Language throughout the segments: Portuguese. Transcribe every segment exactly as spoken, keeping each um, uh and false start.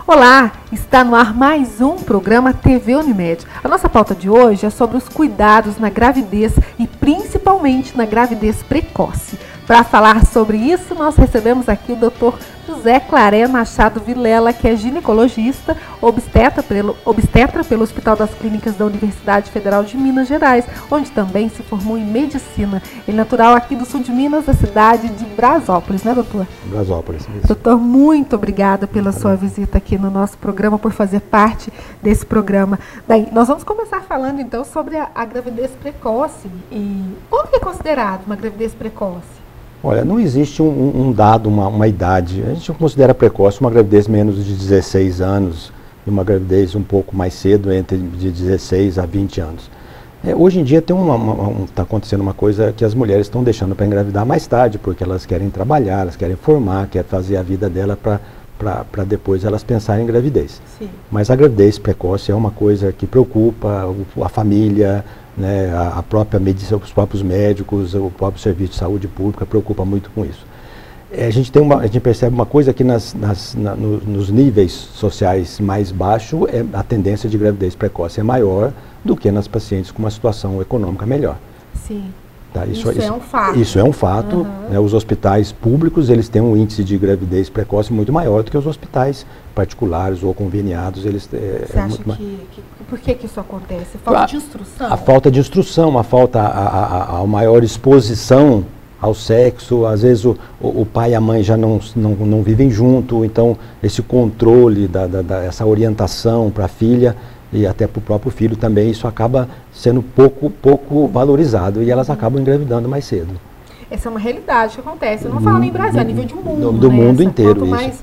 Olá, está no ar mais um programa T V Unimed. A nossa pauta de hoje é sobre os cuidados na gravidez e principalmente na gravidez precoce. Para falar sobre isso, nós recebemos aqui o doutor José Claré Machado Vilela, que é ginecologista, obstetra pelo, obstetra pelo Hospital das Clínicas da Universidade Federal de Minas Gerais, onde também se formou em medicina. Ele é natural aqui do sul de Minas, da cidade de Brasópolis, né, doutor? Brasópolis, isso. Doutor, muito obrigada pela sua visita aqui no nosso programa, por fazer parte desse programa. Bem, nós vamos começar falando então sobre a, a gravidez precoce. E como é considerado uma gravidez precoce? Olha, não existe um, um dado, uma, uma idade. A gente considera precoce uma gravidez menos de dezesseis anos e uma gravidez um pouco mais cedo, entre de dezesseis a vinte anos. É, hoje em dia está um, acontecendo uma coisa que as mulheres estão deixando para engravidar mais tarde, porque elas querem trabalhar, elas querem formar, querem fazer a vida dela para depois elas pensarem em gravidez. Sim. Mas a gravidez precoce é uma coisa que preocupa o, a família, né, a, a própria medicina, os próprios médicos, o próprio serviço de saúde pública preocupa muito com isso. É, a, gente tem uma, a gente percebe uma coisa que nas, nas, na, no, nos níveis sociais mais baixos, é, a tendência de gravidez precoce é maior do que nas pacientes com uma situação econômica melhor. Sim. Tá, isso, isso, isso é um fato. Isso é um fato. Uhum. Né, os hospitais públicos, eles têm um índice de gravidez precoce muito maior do que os hospitais particulares ou conveniados. Eles, é, Você é acha muito que, que... Por que que isso acontece? Falta a, de instrução? A falta de instrução, a falta, a, a, a maior exposição ao sexo. Às vezes o, o, o pai e a mãe já não, não, não vivem junto, então esse controle, da, da, da, essa orientação para a filha e até para o próprio filho também, isso acaba sendo pouco, pouco valorizado e elas acabam engravidando mais cedo. Essa é uma realidade que acontece. Eu não falo nem Brasil, a nível de mundo. Do, do né? mundo Essa, inteiro, quanto isso. Mais,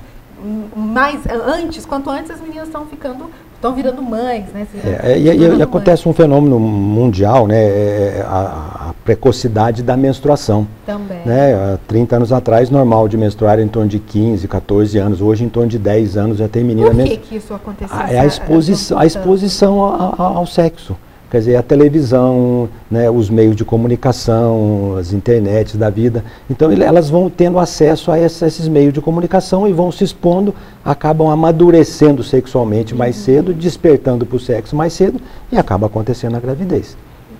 mais antes, quanto antes as meninas estão ficando, estão virando mães, né? É, é, e, e, e acontece um fenômeno mundial, né? É, a, a precocidade da menstruação. Também. Né? Há trinta anos atrás, normal de menstruar em torno de quinze, quatorze anos. Hoje, em torno de dez anos, já tem menina... Por que que isso aconteceu? É a exposição, a exposição ao, ao sexo. Quer dizer, a televisão, né, os meios de comunicação, as internets da vida. Então, ele, elas vão tendo acesso a essa, esses meios de comunicação e vão se expondo, acabam amadurecendo sexualmente mais uhum. cedo, despertando para o sexo mais cedo e acaba acontecendo a gravidez.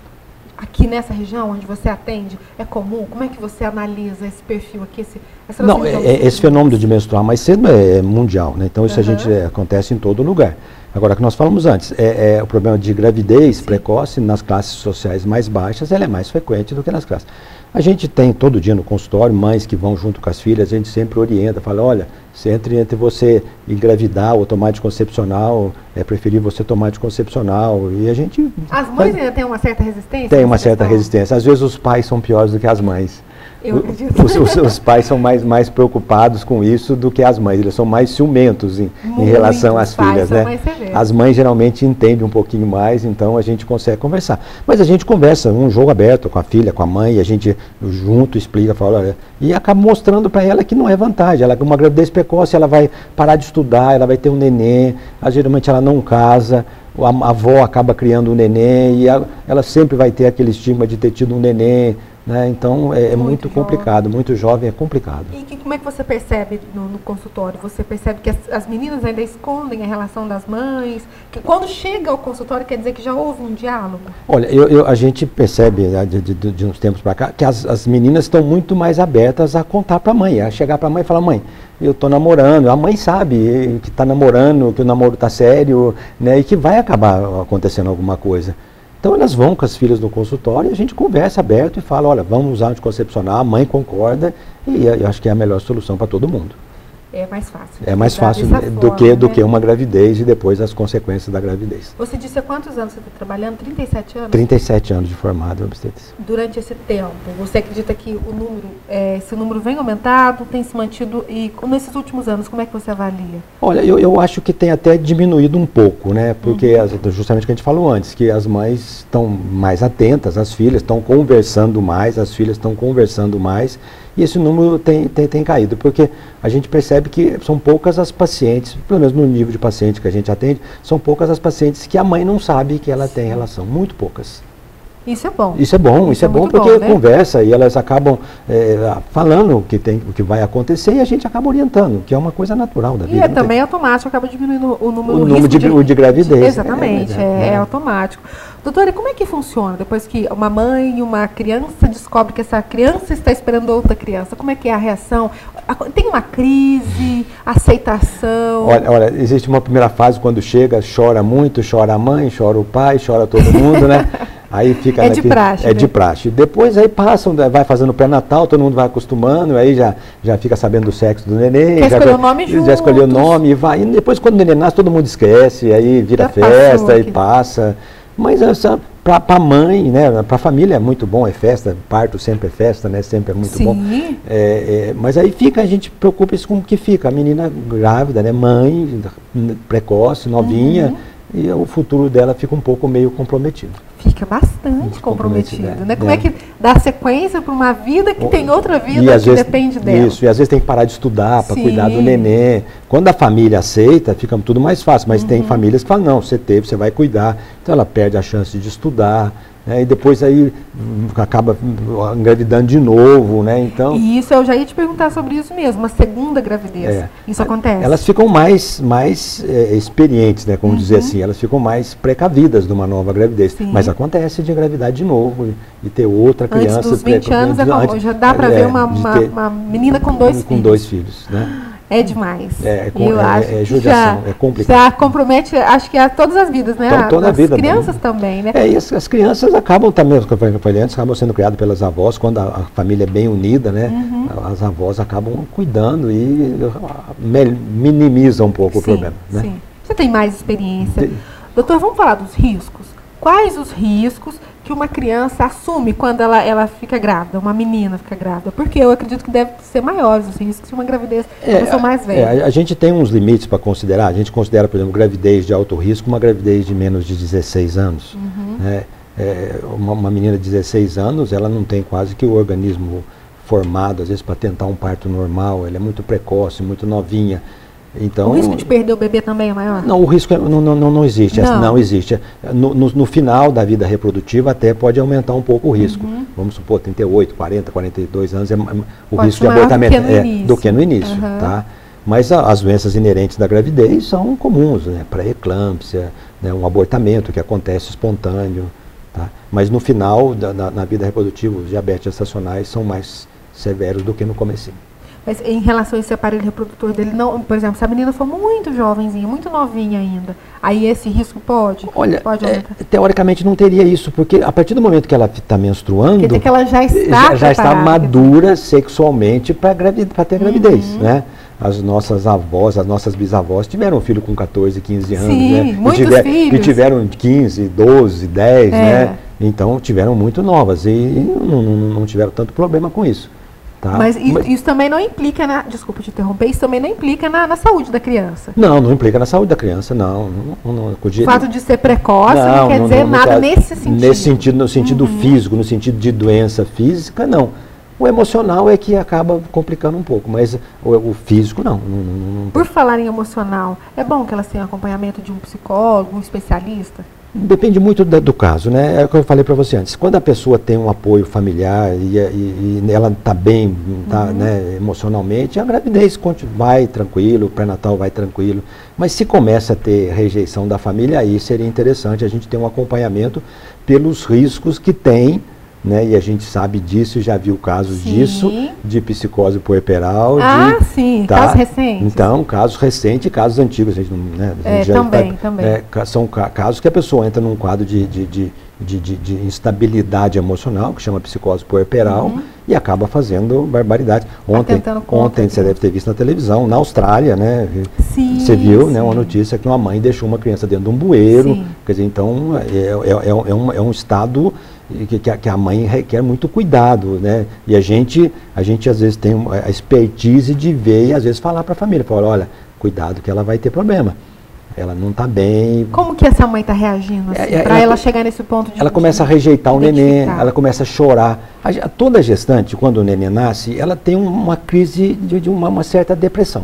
Aqui nessa região onde você atende, é comum? Como é que você analisa esse perfil aqui? Esse, essa Não, é, esse fenômeno de menstruar mais cedo é mundial, né? Então, isso uhum. a gente é, acontece em todo lugar. Agora, o que nós falamos antes, é, é o problema de gravidez Sim. precoce nas classes sociais mais baixas, ela é mais frequente do que nas classes. A gente tem todo dia no consultório mães que vão junto com as filhas, a gente sempre orienta, fala, olha, se entre, entre você engravidar ou tomar anticoncepcional, é preferível você tomar anticoncepcional. E a gente... As mães ainda têm uma certa resistência? Tem uma certa resistência. Às vezes os pais são piores do que as mães. Eu acredito. Os, os, os pais são mais, mais preocupados com isso do que as mães. Eles são mais ciumentos em, em relação às filhas, né? As mães geralmente entendem um pouquinho mais, então a gente consegue conversar. Mas a gente conversa, um jogo aberto com a filha, com a mãe, a gente junto explica, fala, olha, e acaba mostrando para ela que não é vantagem. Ela, uma gravidez precoce, ela vai parar de estudar, ela vai ter um neném, a, geralmente ela não casa, a, a avó acaba criando um neném e a, ela sempre vai ter aquele estigma de ter tido um neném. Né? Então é, é muito, muito complicado, muito jovem, é complicado. E que, como é que você percebe no, no consultório? Você percebe que as, as meninas ainda escondem a relação das mães? Que quando chega ao consultório quer dizer que já houve um diálogo? Olha, eu, eu, a gente percebe né, de, de, de uns tempos para cá que as, as meninas estão muito mais abertas a contar para a mãe, a chegar para a mãe e falar, mãe, eu estou namorando. A mãe sabe que está namorando, que o namoro está sério, né, e que vai acabar acontecendo alguma coisa. Então elas vão com as filhas no consultório e a gente conversa aberto e fala, olha, vamos usar anticoncepcional, a mãe concorda e eu acho que é a melhor solução para todo mundo. É mais fácil. É mais fácil do, forma, que, né? do que uma gravidez e depois as consequências da gravidez. Você disse há quantos anos você está trabalhando? trinta e sete anos? trinta e sete anos de formado em obstetrícia. Durante esse tempo, você acredita que o número, é, esse número vem aumentado, tem se mantido, e nesses últimos anos, como é que você avalia? Olha, eu, eu acho que tem até diminuído um pouco, né? Porque uhum. as, justamente o que a gente falou antes, que as mães estão mais atentas, as filhas estão conversando mais, as filhas estão conversando mais, e esse número tem, tem, tem caído, porque a gente percebe que são poucas as pacientes, pelo menos no nível de paciente que a gente atende, são poucas as pacientes que a mãe não sabe que ela tem relação, muito poucas. Isso é bom. Isso é bom, isso, isso é, é bom porque bom, né? Conversa e elas acabam é, falando o que, tem, o que vai acontecer e a gente acaba orientando, que é uma coisa natural da vida. E é também tem... automático, acaba diminuindo o número, o número de, de, de gravidez. De, exatamente, é, é, é, é automático. Doutora, como é que funciona depois que uma mãe e uma criança descobre que essa criança está esperando outra criança? Como é que é a reação? Tem uma crise, aceitação? Olha, olha, existe uma primeira fase quando chega, chora muito, chora a mãe, chora o pai, chora todo mundo, né? Aí fica é de praxe. É né? de praxe. Depois aí passam, vai fazendo o pré-natal, todo mundo vai acostumando, aí já, já fica sabendo do sexo do neném. Já escolheu já, o nome juntos. Já escolheu o nome e vai. E depois quando o neném nasce, todo mundo esquece, aí vira já festa, aí passa. Mas essa, para a mãe, né, para a família é muito bom, é festa, parto sempre é festa, né, sempre é muito Sim. bom. É, é, mas aí fica, a gente preocupa-se com o que fica, a menina grávida, né, mãe, precoce, novinha, uhum. e o futuro dela fica um pouco meio comprometido. Fica bastante comprometido, comprometido né? Como é. é que dá sequência para uma vida que tem outra vida que vezes, depende dela? Isso, e às vezes tem que parar de estudar para cuidar do neném. Quando a família aceita, fica tudo mais fácil, mas uhum. tem famílias que falam, não, você teve, você vai cuidar. Então ela perde a chance de estudar, né? E depois aí acaba engravidando de novo, né? Então, e isso, eu já ia te perguntar sobre isso mesmo, uma segunda gravidez. É, isso acontece? Elas ficam mais, mais é, experientes, né? Como uhum. dizer assim, elas ficam mais precavidas de uma nova gravidez. Sim. Mas acontece de engravidar de novo e, e ter outra criança. Antes dos vinte anos, é como, já dá para é, ver uma, uma, uma menina com dois com filhos. Com dois filhos, né? É demais. É, é, eu é, acho é judiação, já, é complicado. Já compromete, acho que a todas as vidas, né? Então, toda a vida. As crianças também, né? É, e as, as crianças acabam também, como eu falei antes, acabam sendo criadas pelas avós, quando a, a família é bem unida, né? Uhum. As avós acabam cuidando e minimizam um pouco sim, o problema. Né? Sim. Você tem mais experiência. De... Doutor, vamos falar dos riscos. Quais os riscos que uma criança assume quando ela, ela fica grávida, uma menina fica grávida? Porque eu acredito que deve ser maiores os riscos de uma gravidez de uma pessoa mais velha. É, a gente tem uns limites para considerar. A gente considera, por exemplo, gravidez de alto risco uma gravidez de menos de dezesseis anos. Uhum. Né? É, uma, uma menina de dezesseis anos, ela não tem quase que o organismo formado, às vezes, para tentar um parto normal. Ela é muito precoce, muito novinha. Então, o risco de perder o bebê também é maior? Não, o risco é, não, não, não existe. Não, não existe. No, no, no final da vida reprodutiva até pode aumentar um pouco o risco. Uhum. Vamos supor, trinta e oito, quarenta, quarenta e dois anos, é, o pode risco de abortamento é do que no início. Uhum. Tá? Mas a, as doenças inerentes da gravidez são comuns, né? Pré-eclâmpsia, né? Um abortamento que acontece espontâneo. Tá? Mas no final, da, na, na vida reprodutiva, os diabetes gestacionais são mais severos do que no comecinho. Mas em relação a esse aparelho reprodutor dele, não, por exemplo, se a menina for muito jovenzinha, muito novinha ainda, aí esse risco pode? Olha, pode é, teoricamente não teria isso, porque a partir do momento que ela está menstruando, quer dizer que ela já está, já, já está madura sexualmente para ter gravidez, uhum. né? As nossas avós, as nossas bisavós tiveram um filho com quatorze, quinze anos, sim, né? muitos que, tiver, filhos. que tiveram quinze, doze, dez, é. né? Então tiveram muito novas e não, não, não tiveram tanto problema com isso. Tá? Mas, isso, Mas isso também não implica na, desculpa te interromper, isso também não implica na, na saúde da criança. Não, não implica na saúde da criança, não. não, não, não o fato de ser precoce não, não quer não, dizer não, nada nesse sentido. Nesse sentido, no sentido uhum. físico, no sentido de doença física, não. O emocional é que acaba complicando um pouco, mas o, o físico não, não, não. Por falar em emocional, é bom que elas tenham acompanhamento de um psicólogo, um especialista? Depende muito da, do caso, né? É o que eu falei para você antes. Quando a pessoa tem um apoio familiar e, e, e ela está bem tá, uhum. né, emocionalmente, a gravidez vai tranquilo, o pré-natal vai tranquilo. Mas se começa a ter rejeição da família, aí seria interessante a gente ter um acompanhamento pelos riscos que tem, né? E a gente sabe disso, já viu casos sim. disso, de psicose puerperal. Ah, de, sim, tá? casos recentes. Então, casos recentes e casos antigos. A gente não, né? a gente é, já também, tá, também. É, casos que a pessoa entra num quadro de, de, de, de, de, de instabilidade emocional, que chama psicose puerperal, uhum. e acaba fazendo barbaridade. Ontem, tá ontem você deve ter visto na televisão, na Austrália, né? Sim, você viu sim. né, uma notícia que uma mãe deixou uma criança dentro de um bueiro. Sim. Quer dizer, então, é, é, é, é, um, é um estado que, que a mãe requer muito cuidado, né? E a gente, a gente às vezes tem a expertise de ver e às vezes falar para a família, falar, olha, cuidado que ela vai ter problema. Ela não está bem. Como que essa mãe está reagindo assim, é, para ela, ela chegar nesse ponto de ela começa a rejeitar o neném, ela começa a chorar. A, toda gestante, quando o neném nasce, ela tem uma crise de, de uma, uma certa depressão.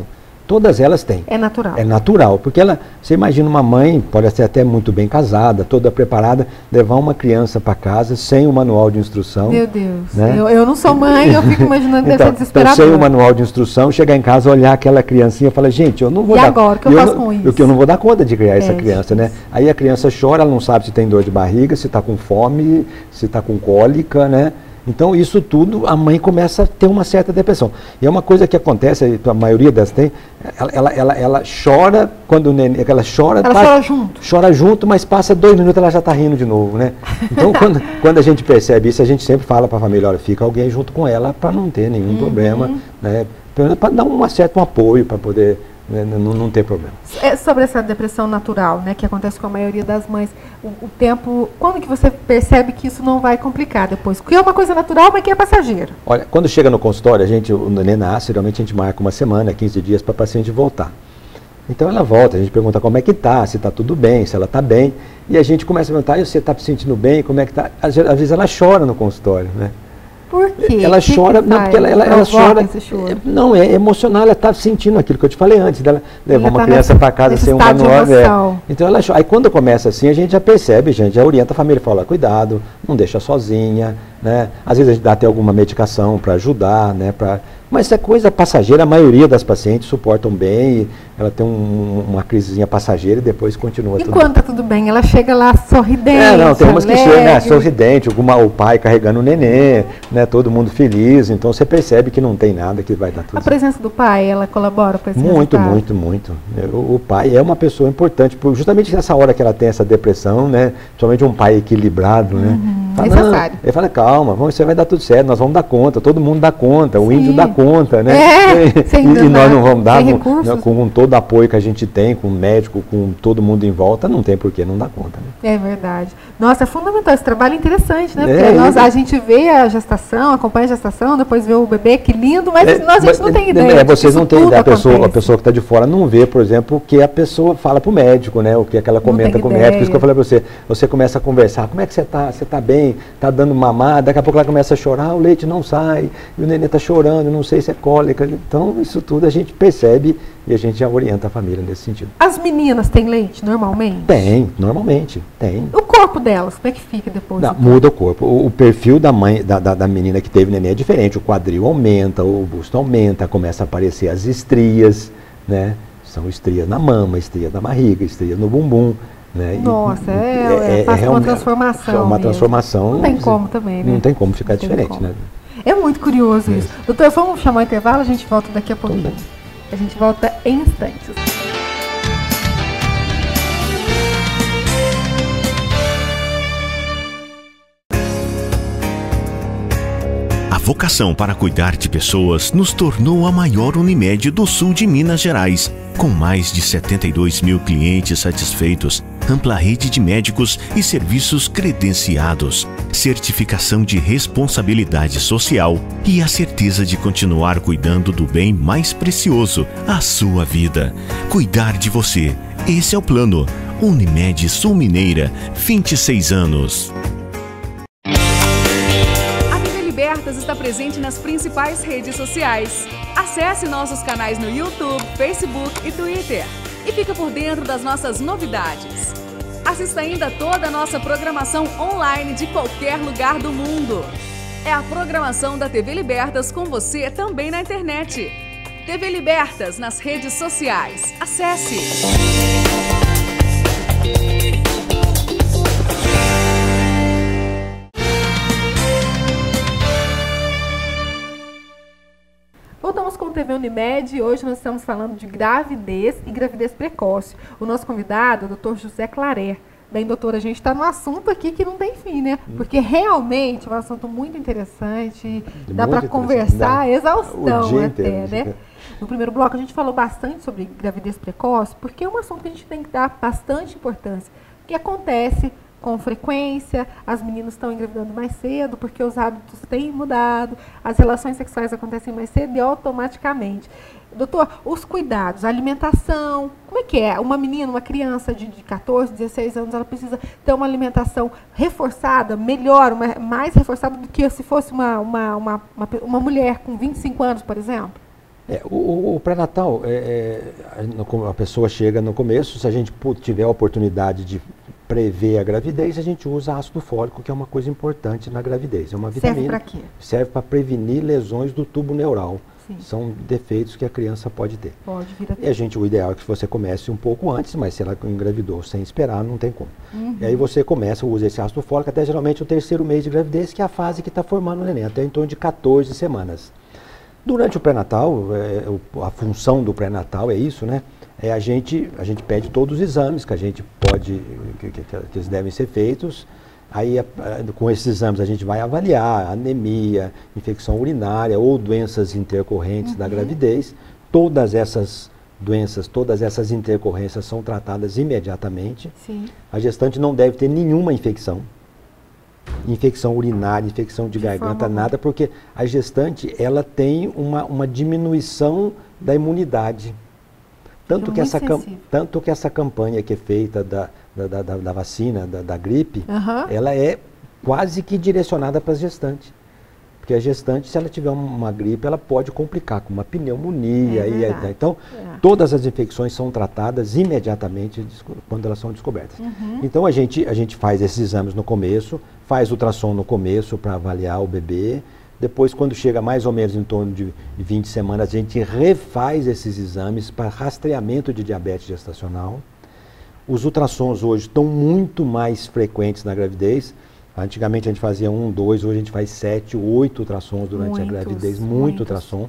Todas elas têm. É natural. É natural, porque ela, você imagina uma mãe, pode ser até muito bem casada, toda preparada, levar uma criança para casa sem o manual de instrução. Meu Deus, né? eu, eu não sou mãe, eu fico imaginando deve então, ser desesperador. Então, sem o manual de instrução, chegar em casa, olhar aquela criancinha e falar, gente, eu não vou e dar... E agora, o que eu, eu faço não, com isso? Porque eu não vou dar conta de criar é, essa criança, gente. né? Aí a criança chora, ela não sabe se tem dor de barriga, se está com fome, se está com cólica, né? Então, isso tudo, a mãe começa a ter uma certa depressão. E é uma coisa que acontece, a maioria das tem, ela, ela, ela, ela chora quando o neném, ela chora... Ela tá, chora junto. Chora junto, mas passa dois minutos ela já está rindo de novo, né? Então, quando, quando a gente percebe isso, a gente sempre fala para a família, olha, fica alguém junto com ela para não ter nenhum uhum. problema, né? Para dar um certo um apoio, para poder... Né, não, não ter problema. É sobre essa depressão natural, né, que acontece com a maioria das mães, o, o tempo, quando que você percebe que isso não vai complicar depois? Porque é uma coisa natural, mas que é passageiro. Olha, quando chega no consultório, a gente, o neném nasce, geralmente a gente marca uma semana, quinze dias para a paciente voltar. Então ela volta, a gente pergunta como é que está, se está tudo bem, se ela está bem, e a gente começa a perguntar, e você está se sentindo bem, como é que está? Às, às vezes ela chora no consultório, né? Por quê? Ela que chora, que não, porque ela, ela, ela chora. É, não, é emocional, ela está sentindo aquilo que eu te falei antes, dela levar ela uma tá criança para casa sem um manual. É. Então ela chora. Aí quando começa assim, a gente já percebe, a gente já orienta a família, fala, cuidado, não deixa sozinha, né? Às vezes a gente dá até alguma medicação para ajudar, né? Pra... Mas isso é coisa passageira, a maioria das pacientes suportam bem, ela tem um, uma crisezinha passageira e depois continua e tudo. E quando está tudo bem, ela chega lá sorridente. É, não, tem umas alegre. que chegam, né, sorridente, alguma, o pai carregando o nenê, né, todo mundo feliz, então você percebe que não tem nada que vai dar tudo. A presença do pai, ela colabora para esse Muito, resultado? muito, muito. O, o pai é uma pessoa importante, justamente nessa hora que ela tem essa depressão, né, principalmente um pai equilibrado, né. Uhum, fala, necessário. Ele fala, calma, você vai dar tudo certo, nós vamos dar conta, todo mundo dá conta, o Sim. índio dá conta, né. É, e, e nós não vamos dar, com, né, com todo o apoio que a gente tem, com o médico, com todo mundo em volta, não tem por que não dar conta. Né? É verdade. Nossa, é fundamental, esse trabalho é interessante, né? Porque é, nós, é, a gente vê a gestação, acompanha a gestação, depois vê o bebê, que lindo, mas é, nós, a gente mas, não tem ideia. É, vocês não têm ideia, a pessoa, acontece. a pessoa que está de fora não vê, por exemplo, o que a pessoa fala para o médico, né? O que ela comenta com o médico, por isso que eu falei para você, você começa a conversar, como é que você está? Você está bem? Está dando mamar? Daqui a pouco ela começa a chorar, o leite não sai, e o neném está chorando, não sei se é cólica. Então, isso tudo a gente percebe e a gente já orienta a família nesse sentido. As meninas têm leite normalmente? Tem, normalmente, tem. O corpo delas, como é que fica depois? Não, então? Muda o corpo. O, o perfil da mãe, da, da, da menina que teve neném é diferente. O quadril aumenta, o busto aumenta, começa a aparecer as estrias, né? São estrias na mama, estrias na barriga, estrias no bumbum. Né? Nossa, e, é, é, é, faz é uma transformação. É uma mesmo. transformação. Não tem como também, né? Não tem como ficar não diferente, como. né? É muito curioso é. isso. Doutor, vamos chamar o intervalo, a gente volta daqui a pouquinho. A gente volta em instantes. A vocação para cuidar de pessoas nos tornou a maior Unimed do sul de Minas Gerais, com mais de setenta e dois mil clientes satisfeitos, ampla rede de médicos e serviços credenciados, certificação de responsabilidade social e a certeza de continuar cuidando do bem mais precioso, a sua vida. Cuidar de você. Esse é o plano. Unimed Sul Mineira, vinte e seis anos. Está presente nas principais redes sociais. Acesse nossos canais no YouTube, Facebook e Twitter e fica por dentro das nossas novidades. Assista ainda toda a nossa programação online de qualquer lugar do mundo. É a programação da T V Libertas com você também na internet. T V Libertas nas redes sociais. Acesse! Voltamos com o T V Unimed e hoje nós estamos falando de gravidez e gravidez precoce. O nosso convidado é o doutor José Claret. Bem, doutor, a gente está num assunto aqui que não tem fim, né? Porque realmente é um assunto muito interessante, dá para conversar a exaustão até, né? No primeiro bloco a gente falou bastante sobre gravidez precoce, porque é um assunto que a gente tem que dar bastante importância. O que acontece com frequência, as meninas estão engravidando mais cedo porque os hábitos têm mudado, as relações sexuais acontecem mais cedo e automaticamente. Doutor, os cuidados, a alimentação, como é que é? Uma menina, uma criança de, de quatorze, dezesseis anos, ela precisa ter uma alimentação reforçada, melhor, uma, mais reforçada do que se fosse uma, uma, uma, uma, uma mulher com vinte e cinco anos, por exemplo? É, o, o pré-natal, é, é, a pessoa chega no começo, se a gente tiver a oportunidade de prever a gravidez, a gente usa ácido fólico, que é uma coisa importante na gravidez. É uma vitamina. Serve para quê? Serve para prevenir lesões do tubo neural. Sim. São defeitos que a criança pode ter. Pode vir a ter. E a gente, o ideal é que você comece um pouco antes, mas se ela engravidou sem esperar, não tem como. Uhum. E aí você começa, usa esse ácido fólico até geralmente o terceiro mês de gravidez, que é a fase que está formando o neném, até em torno de quatorze semanas. Durante o pré-natal, é, a função do pré-natal é isso, né? É a gente, a gente pede todos os exames que a gente pode, que, que, que eles devem ser feitos. Aí, a, a, com esses exames, a gente vai avaliar anemia, infecção urinária ou doenças intercorrentes uhum. da gravidez. Todas essas doenças, todas essas intercorrências são tratadas imediatamente. Sim. A gestante não deve ter nenhuma infecção. Infecção urinária, infecção de, de garganta, nada, porque a gestante ela tem uma, uma diminuição da imunidade. Tanto que, essa, tanto que essa campanha que é feita da, da, da, da vacina, da, da gripe, uhum. ela é quase que direcionada para as gestantes. Porque a gestante, se ela tiver uma gripe, ela pode complicar com uma pneumonia. É e, então, é. todas as infecções são tratadas imediatamente quando elas são descobertas. Uhum. Então, a gente, a gente faz esses exames no começo, faz ultrassom no começo para avaliar o bebê. Depois, quando chega mais ou menos em torno de vinte semanas, a gente refaz esses exames para rastreamento de diabetes gestacional. Os ultrassons hoje estão muito mais frequentes na gravidez. Antigamente a gente fazia um, dois, hoje a gente faz sete, oito ultrassons durante muitos, a gravidez, muito muitos. ultrassom.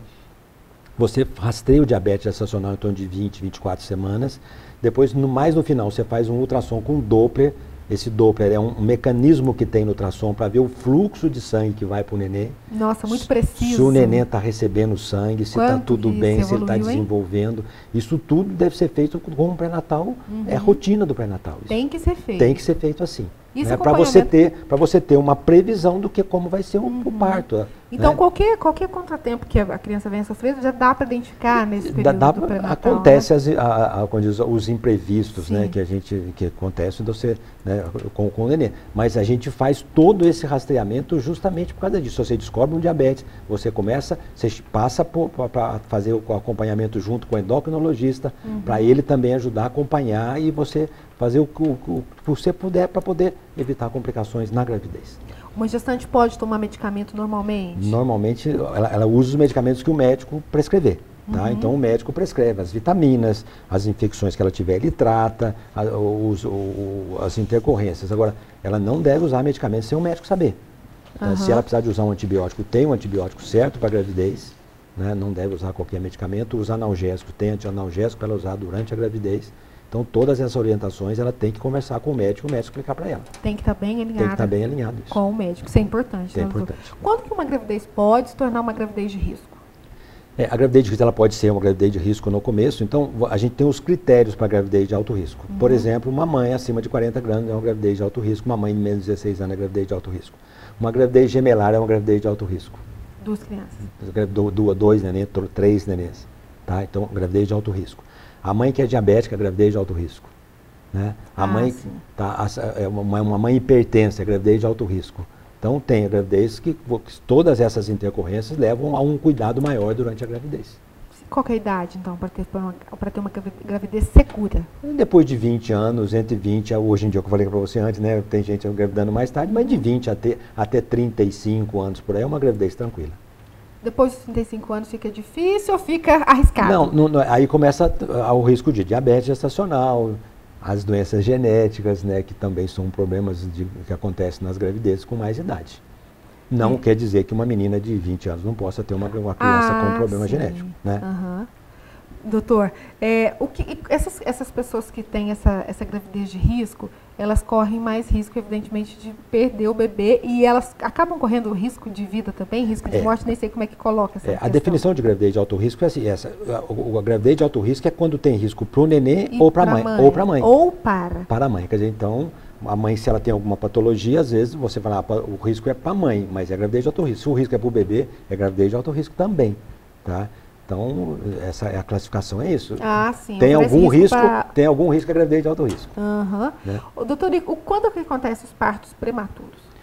Você rastreia o diabetes gestacional em torno de vinte, vinte e quatro semanas. Depois, no, mais no final, você faz um ultrassom com Doppler. Esse Doppler é um, um mecanismo que tem no ultrassom para ver o fluxo de sangue que vai para o neném. Nossa, muito preciso. Se o neném está recebendo sangue, se está tudo bem, se ele está desenvolvendo. Hein? Isso tudo deve ser feito com o pré-natal. Uhum. É a rotina do pré-natal. Tem que ser feito. Tem que ser feito assim. Né? Para você ter, para você ter uma previsão do que como vai ser o, uhum. o parto. Então, né? qualquer, qualquer contratempo que a criança venha sofrer, já dá para identificar nesse período dá, dá, do pré-natal. Acontece né? as, a, a, diz, os imprevistos, né, que a gente que acontecem você, né, com, com o neném. Mas a gente faz todo esse rastreamento justamente por causa disso. Você descobre um diabetes, você começa, você passa para fazer o acompanhamento junto com o endocrinologista, uhum. para ele também ajudar a acompanhar e você fazer o que você puder para poder evitar complicações na gravidez. Uma gestante pode tomar medicamento normalmente? Normalmente, ela, ela usa os medicamentos que o médico prescrever. Tá? Uhum. Então, o médico prescreve as vitaminas, as infecções que ela tiver, ele trata, a, os, o, as intercorrências. Agora, ela não deve usar medicamentos sem o médico saber. Uhum. Se ela precisar de usar um antibiótico, tem um antibiótico certo para a gravidez. Né? Não deve usar qualquer medicamento. Os analgésicos, tem antianalgésico para ela usar durante a gravidez. Então, todas essas orientações, ela tem que conversar com o médico, o médico explicar para ela. Tem que estar tá bem alinhado. Tem que estar tá bem alinhado isso. Com o médico, isso é importante. Isso é importante. Quando que uma gravidez pode se tornar uma gravidez de risco? É, a gravidez de risco, ela pode ser uma gravidez de risco no começo, então a gente tem os critérios para a gravidez de alto risco. Uhum. Por exemplo, uma mãe acima de quarenta gramas é uma gravidez de alto risco, uma mãe de menos de dezesseis anos é gravidez de alto risco. Uma gravidez gemelar é uma gravidez de alto risco. Duas crianças. Duas, dois neném, três nenês. Tá? Então, gravidez de alto risco. A mãe que é diabética é gravidez de alto risco. Né? A ah, mãe tá, é uma, uma mãe hipertensa, é gravidez de alto risco. Então tem a gravidez que todas essas intercorrências levam a um cuidado maior durante a gravidez. Qual que é a idade, então, para ter, para ter uma gravidez segura? Depois de vinte anos, entre vinte, hoje em dia, que eu falei para você antes, né? Tem gente engravidando mais tarde, mas de vinte até, até trinta e cinco anos por aí é uma gravidez tranquila. Depois dos trinta e cinco anos fica difícil ou fica arriscado? Não, não, não aí começa o risco de diabetes gestacional, as doenças genéticas, né, que também são problemas de, que acontecem nas gravidezes com mais idade. Não é. quer dizer que uma menina de vinte anos não possa ter uma, uma criança ah, com um problema sim. genético. Né? Uhum. Doutor, é, o que, essas, essas pessoas que têm essa, essa gravidez de risco, elas correm mais risco, evidentemente, de perder o bebê e elas acabam correndo risco de vida também, risco de é. morte, nem sei como é que coloca essa é, A definição de gravidez de alto risco é assim, essa, a, a, a gravidez de alto risco é quando tem risco para o neném e ou para a mãe, mãe. Ou para a mãe. Ou para. Para a mãe, quer dizer, então, a mãe, se ela tem alguma patologia, às vezes você fala, ah, o risco é para a mãe, mas é gravidez de alto risco. Se o risco é para o bebê, é gravidez de alto risco também, tá? Então, essa é a classificação, é isso. Ah, sim. Tem algum risco, para... tem algum risco é gravidez de alto risco. Uhum. Né? O doutor, quando que acontecem os partos prematuros?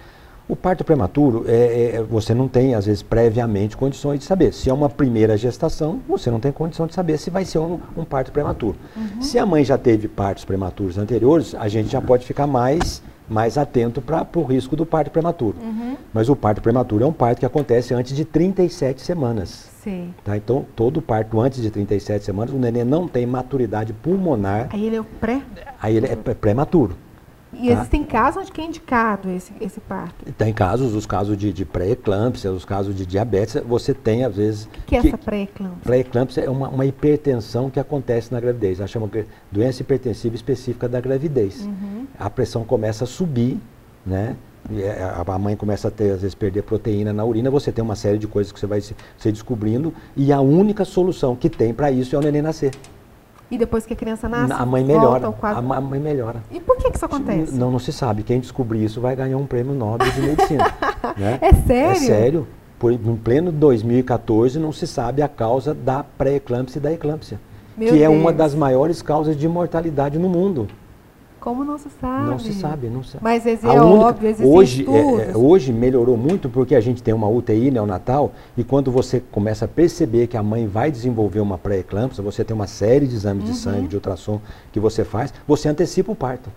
O parto prematuro, é, é, você não tem, às vezes, previamente condições de saber. Se é uma primeira gestação, você não tem condição de saber se vai ser um, um parto prematuro. Uhum. Se a mãe já teve partos prematuros anteriores, a gente já pode ficar mais, mais atento para o risco do parto prematuro. Uhum. Mas o parto prematuro é um parto que acontece antes de trinta e sete semanas. Sim. Tá? Então, todo parto antes de trinta e sete semanas, o neném não tem maturidade pulmonar. Aí ele é o pré? Aí ele é prematuro. E tá? Existem casos onde que é indicado esse, esse parto? Tem casos, os casos de, de pré-eclâmpsia, os casos de diabetes, você tem às vezes... O que, que é que, essa pré-eclâmpsia? Pré-eclâmpsia é uma, uma hipertensão que acontece na gravidez, ela chama doença hipertensiva específica da gravidez. Uhum. A pressão começa a subir, né? E a mãe começa a ter, às vezes, perder proteína na urina, você tem uma série de coisas que você vai se, se descobrindo, e a única solução que tem para isso é o neném nascer. E depois que a criança nasce, a mãe melhora. A mãe melhora. E por que, que isso acontece? Não, não se sabe. Quem descobrir isso vai ganhar um prêmio Nobel de Medicina. Né? É sério? É sério. Por, em pleno dois mil e quatorze não se sabe a causa da pré-eclâmpsia e da eclâmpsia, Meu que Deus. é uma das maiores causas de mortalidade no mundo. Como não se sabe? Não se sabe, não se sabe. Mas é única, óbvio, existem hoje, estudos. É, é, hoje melhorou muito porque a gente tem uma U T I neonatal e quando você começa a perceber que a mãe vai desenvolver uma pré-eclâmpsia, você tem uma série de exames uhum. de sangue, de ultrassom que você faz, você antecipa o parto.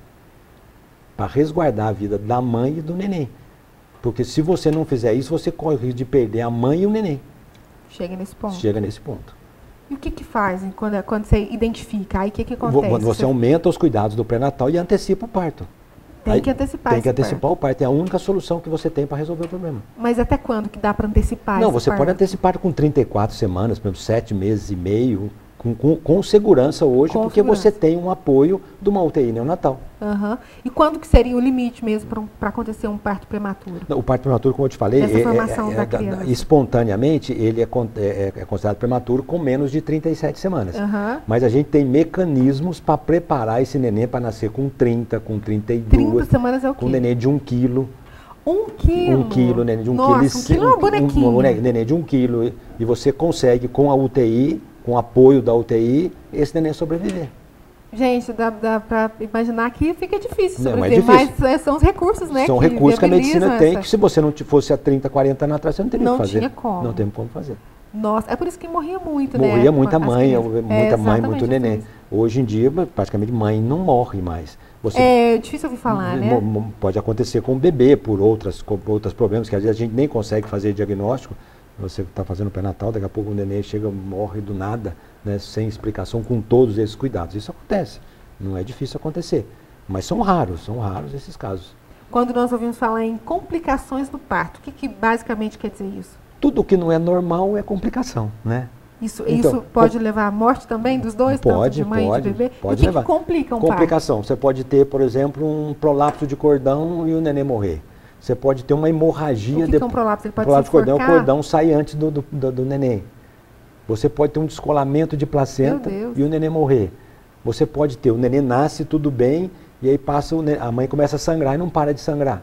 Para resguardar a vida da mãe e do neném. Porque se você não fizer isso, você corre o risco de perder a mãe e o neném. Chega nesse ponto. Chega nesse ponto. E o que que fazem quando, quando você identifica? Aí o que que acontece? Quando você, você aumenta os cuidados do pré-natal e antecipa o parto. Tem Aí, que antecipar Tem que antecipar parto. o parto. É a única solução que você tem para resolver o problema. Mas até quando que dá para antecipar Não, esse você parto? pode antecipar com trinta e quatro semanas, por exemplo, sete meses e meio, com, com, com segurança hoje, com porque segurança. você tem um apoio de uma U T I neonatal. Uhum. E quando que seria o limite mesmo para acontecer um parto prematuro? O parto prematuro, como eu te falei, Essa é, formação é, é, da é, criança. espontaneamente ele é, é, é considerado prematuro com menos de trinta e sete semanas. Uhum. Mas a gente tem mecanismos para preparar esse neném para nascer com trinta, com trinta e duas. trinta semanas é o quê? Com um neném de um quilo. Um quilo? Um quilo, neném de um Nossa, quilo. um quilo é uma bonequinha. Um, um neném de um quilo. E você consegue, com a U T I, com o apoio da U T I, esse neném sobreviver. Gente, dá, dá para imaginar que fica difícil não, sobreviver, é difícil. mas é, são os recursos, né? São que recursos que a medicina tem, essa... que se você não fosse há trinta, quarenta anos atrás, você não teria não o que fazer. Não tinha como. Não tem como fazer. Nossa, é por isso que morria muito, morria né? Morria muita mãe, muita é, mãe, muito neném. Isso. Hoje em dia, praticamente mãe não morre mais. Você é difícil ouvir falar, né? Pode acontecer com o bebê, por outras, com outros problemas, que às vezes a gente nem consegue fazer diagnóstico. Você está fazendo pré-natal, daqui a pouco o neném chega, morre do nada, né, sem explicação, com todos esses cuidados. Isso acontece, não é difícil acontecer, mas são raros, são raros esses casos. Quando nós ouvimos falar em complicações do parto, o que, que basicamente quer dizer isso? Tudo que não é normal é complicação, né? Isso, então, isso pode levar à morte também dos dois, pode, tanto de mãe pode, e de bebê? Pode o que levar. que complica um Complicação, parto? Você pode ter, por exemplo, um prolapso de cordão e o neném morrer. Você pode ter uma hemorragia... O que, de... que é um prolapso? Ele pode prolapso se de cordão, o cordão sai antes do, do, do, do neném. Você pode ter um descolamento de placenta e o neném morrer. Você pode ter, o neném nasce, tudo bem, e aí passa o neném, a mãe começa a sangrar e não para de sangrar.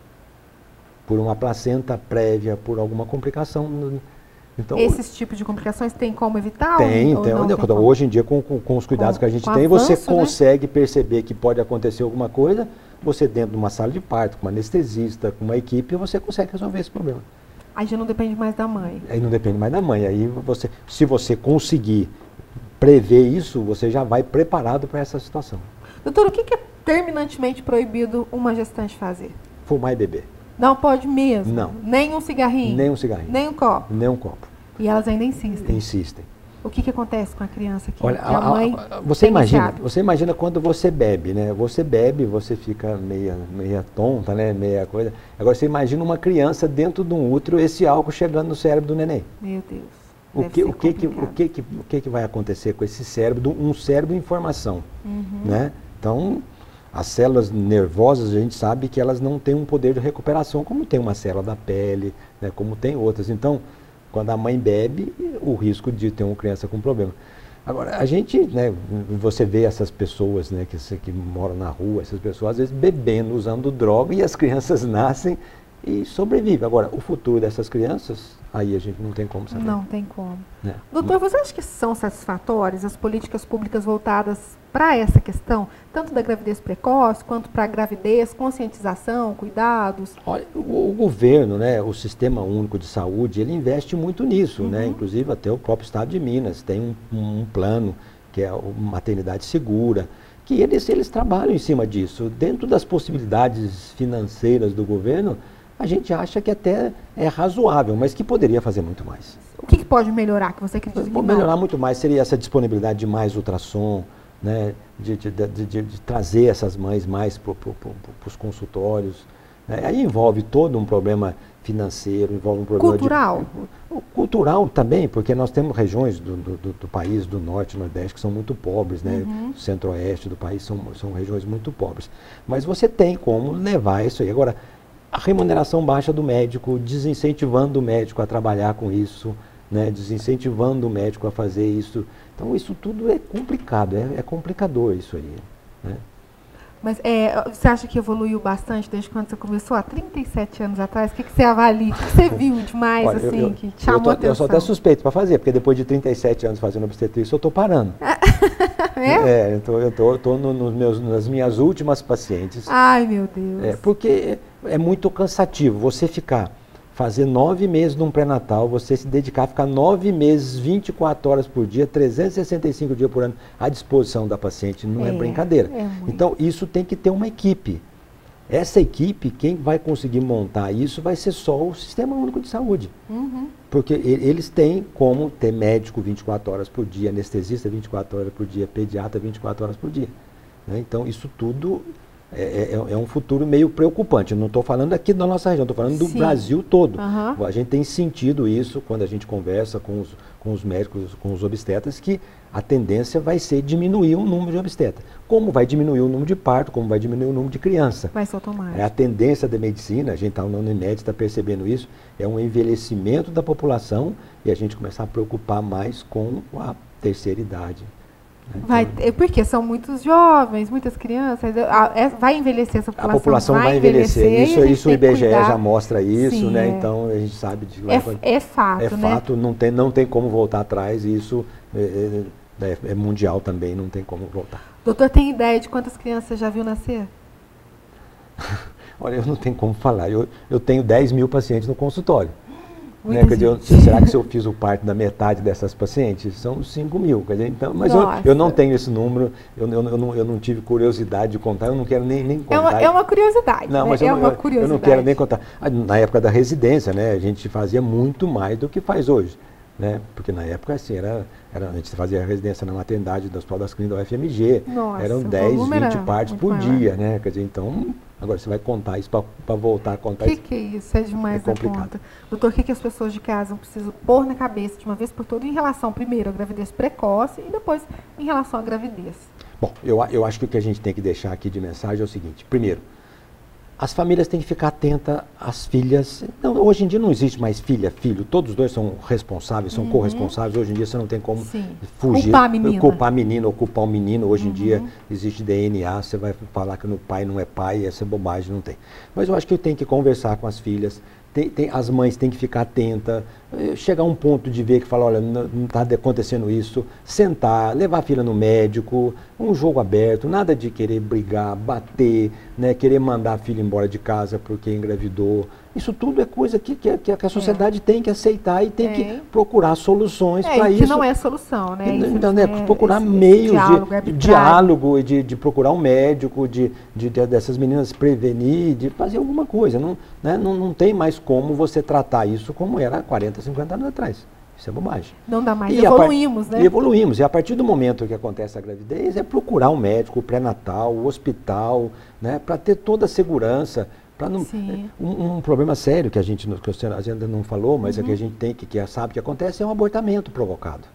Por uma placenta prévia, por alguma complicação. Então, esses tipos de complicações tem como evitar? Tem, ou tem. não, tem tem hoje em dia, com, com, com os cuidados com, que a gente tem, avanço, você consegue, né? perceber que pode acontecer alguma coisa, você dentro de uma sala de parto, com uma anestesista, com uma equipe, você consegue resolver esse problema. Aí já não depende mais da mãe. Aí não depende mais da mãe. Aí você, se você conseguir prever isso, você já vai preparado para essa situação. Doutor, o que, que é terminantemente proibido uma gestante fazer? Fumar e beber. Não pode mesmo? Não. Nem um cigarrinho? Nem um cigarrinho. Nem um copo? Nem um copo. E elas ainda insistem? Insistem. O que, que acontece com a criança que, Olha, que a mãe a, a, você imagina, você imagina quando você bebe, né? Você bebe, você fica meia, meia tonta, né? Meia coisa. Agora você imagina uma criança dentro de um útero, esse álcool chegando no cérebro do neném. Meu Deus. O que, o, que, que, o, que, que, o que que vai acontecer com esse cérebro, um cérebro em formação, uhum. né? Então, as células nervosas, a gente sabe que elas não têm um poder de recuperação, como tem uma célula da pele, né? Como tem outras. Então, quando a mãe bebe, o risco de ter uma criança com problema. Agora, a gente, né, você vê essas pessoas, né, que, que moram na rua, essas pessoas às vezes bebendo, usando droga, e as crianças nascem e sobrevivem. Agora, o futuro dessas crianças, aí a gente não tem como saber. Não tem como. Né? Doutor, você acha que são satisfatórias as políticas públicas voltadas para essa questão, tanto da gravidez precoce, quanto para a gravidez, conscientização, cuidados? Olha, o, o governo, né, o Sistema Único de Saúde, ele investe muito nisso, uhum. né? Inclusive até o próprio Estado de Minas tem um, um plano, que é a maternidade segura, que eles, eles trabalham em cima disso. Dentro das possibilidades financeiras do governo, a gente acha que até é razoável, mas que poderia fazer muito mais. O que, que pode melhorar, que você acredita? Pode melhorar muito mais, seria essa disponibilidade de mais ultrassom, né, de, de, de, de, de trazer essas mães mais para pro, pro, pro, os consultórios. Né? Aí envolve todo um problema financeiro, envolve um problema cultural. De, cultural também, porque nós temos regiões do, do, do país, do norte e nordeste, que são muito pobres, né? Uhum. O centro-oeste do país são, são regiões muito pobres. Mas você tem como levar isso aí. Agora, a remuneração baixa do médico, desincentivando o médico a trabalhar com isso, né? Desincentivando o médico a fazer isso. Então, isso tudo é complicado, é, é complicador isso aí. Né? Mas é, você acha que evoluiu bastante desde quando você começou, há trinta e sete anos atrás? O que, que você avalia? O que você viu demais, Olha, assim, eu, eu, que te chamou eu tô, a atenção? Eu sou até suspeito para fazer, porque depois de trinta e sete anos fazendo obstetrícia, eu estou parando. É? É, eu tô, eu tô, eu tô no, nos meus, nas minhas últimas pacientes. Ai, meu Deus. É, porque é muito cansativo você ficar, fazer nove meses num pré-natal, você se dedicar a ficar nove meses, vinte e quatro horas por dia, trezentos e sessenta e cinco dias por ano à disposição da paciente, não é, é brincadeira. É então, isso tem que ter uma equipe. Essa equipe, quem vai conseguir montar isso vai ser só o Sistema Único de Saúde. Uhum. Porque eles têm como ter médico vinte e quatro horas por dia, anestesista vinte e quatro horas por dia, pediatra vinte e quatro horas por dia. Né? Então, isso tudo é, é, é um futuro meio preocupante. Eu não estou falando aqui da nossa região, estou falando do Sim. Brasil todo. Uhum. A gente tem sentido isso quando a gente conversa com os, com os médicos, com os obstetras, que a tendência vai ser diminuir o número de obstetras. Como vai diminuir o número de parto, como vai diminuir o número de criança. Vai ser automático. É a tendência da medicina, a gente está no Unimed, está percebendo isso, é um envelhecimento da população e a gente começar a preocupar mais com a terceira idade. Vai, porque são muitos jovens, muitas crianças, vai envelhecer essa população. A população vai, vai envelhecer, envelhecer isso, isso o I B G E já mostra isso, Sim, né? É. Então a gente sabe de é, é fato, é né? fato, não tem, não tem como voltar atrás, e isso é, é, é mundial também, não tem como voltar. Doutor, tem ideia de quantas crianças você já viu nascer? Olha, eu não tenho como falar. Eu, eu tenho dez mil pacientes no consultório. Né, quer dizer, será que se eu fiz o parto da metade dessas pacientes? São cinco mil. Quer dizer, então, mas eu, eu não tenho esse número, eu, eu, eu, não, eu não tive curiosidade de contar, eu não quero nem, nem contar. É uma, é uma curiosidade. Não, né? mas é eu, uma eu, curiosidade. eu não quero nem contar. Na época da residência, né, a gente fazia muito mais do que faz hoje. Né? Porque na época assim, era, era, a gente fazia a residência na maternidade do Hospital das Clínicas da U F M G. Nossa, eram dez, vinte partos por maior. dia. Né? Quer dizer, então, agora você vai contar isso para voltar a contar que isso. O que é isso? É demais é complicado. Da conta. Doutor, o que, que as pessoas de casa precisam pôr na cabeça de uma vez por todas em relação, primeiro, à gravidez precoce e depois em relação à gravidez? Bom, eu, eu acho que o que a gente tem que deixar aqui de mensagem é o seguinte. Primeiro, as famílias têm que ficar atentas às filhas. Não, hoje em dia não existe mais filha, filho. Todos os dois são responsáveis, são uhum. corresponsáveis. Hoje em dia você não tem como Sim. fugir. Culpar a menina. Culpar a menina ou culpar o menino. Hoje uhum. em dia existe D N A, você vai falar que o pai não é pai, essa bobagem não tem. Mas eu acho que eu tenho que conversar com as filhas. Tem, tem, as mães têm que ficar atentas, chegar a um ponto de ver que fala, olha, não está acontecendo isso, sentar, levar a filha no médico, um jogo aberto, nada de querer brigar, bater, né, querer mandar a filha embora de casa porque engravidou. Isso tudo é coisa que, que, que a sociedade é. tem que aceitar e tem é. que procurar soluções é, para isso. Que não é solução, né? Então, né, procurar esse, meios esse diálogo, de, de diálogo, de, de procurar um médico, de, de, de dessas meninas prevenir, de fazer alguma coisa. Não, né, não, não tem mais como você tratar isso como era há quarenta, cinquenta anos atrás. Isso é bobagem. Não dá mais, e evoluímos, par... né? E evoluímos. E a partir do momento que acontece a gravidez, é procurar um médico, o pré-natal, o hospital, né, para ter toda a segurança. Pra não, um, um problema sério que a gente, que a senhora ainda não falou, mas uhum. é que a gente tem que, que sabe que acontece, é um abortamento provocado.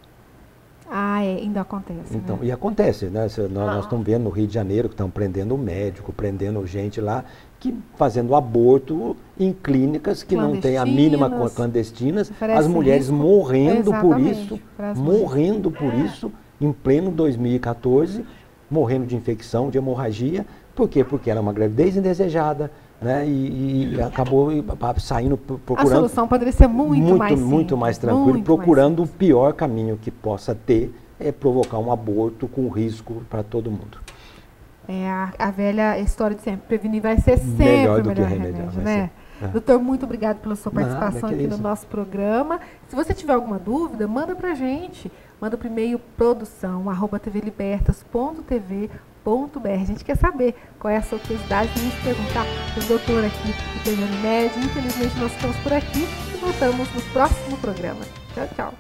Ah, é, ainda acontece. Então, né? E acontece, né? Nós, ah. nós estamos vendo no Rio de Janeiro que estão prendendo um médico, prendendo gente lá, que fazendo aborto em clínicas que não têm a mínima clandestinas, as mulheres risco. morrendo Exatamente. por isso, morrendo por é. isso, em pleno dois mil e quatorze, morrendo de infecção, de hemorragia. Por quê? Porque era uma gravidez indesejada, né? E, e acabou saindo procurando... A solução poderia ser muito, muito mais simples, muito mais tranquilo, muito procurando mais o pior caminho que possa ter, é provocar um aborto com risco para todo mundo. É a, a velha história de sempre, prevenir vai ser sempre melhor do o melhor que remediar, remédio, né? É. Doutor, muito obrigado pela sua participação aqui no nosso programa. Se você tiver alguma dúvida, manda pra gente. Manda para o e-mail produção, arroba tvlibertas ponto tv ponto br. A gente quer saber qual é a sua curiosidade, a gente perguntar para o doutor aqui do T V Unimed. Infelizmente nós ficamos por aqui e voltamos no próximo programa. Tchau, tchau.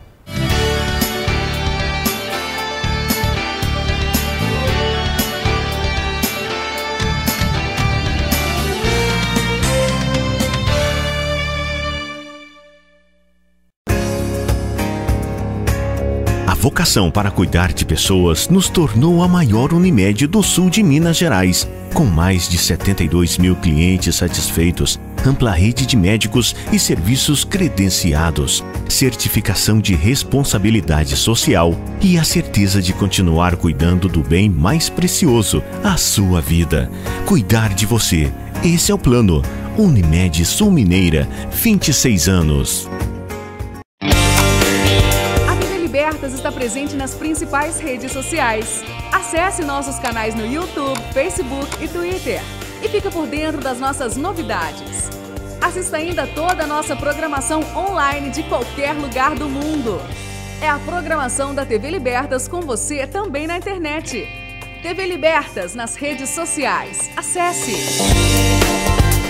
A vocação para cuidar de pessoas nos tornou a maior Unimed do sul de Minas Gerais, com mais de setenta e dois mil clientes satisfeitos, ampla rede de médicos e serviços credenciados, certificação de responsabilidade social e a certeza de continuar cuidando do bem mais precioso, a sua vida. Cuidar de você. Esse é o plano. Unimed Sul Mineira, vinte e seis anos. Está presente nas principais redes sociais. Acesse nossos canais no YouTube, Facebook e Twitter e fique por dentro das nossas novidades. Assista ainda toda a nossa programação online de qualquer lugar do mundo. É a programação da T V Libertas com você também na internet. T V Libertas nas redes sociais. Acesse!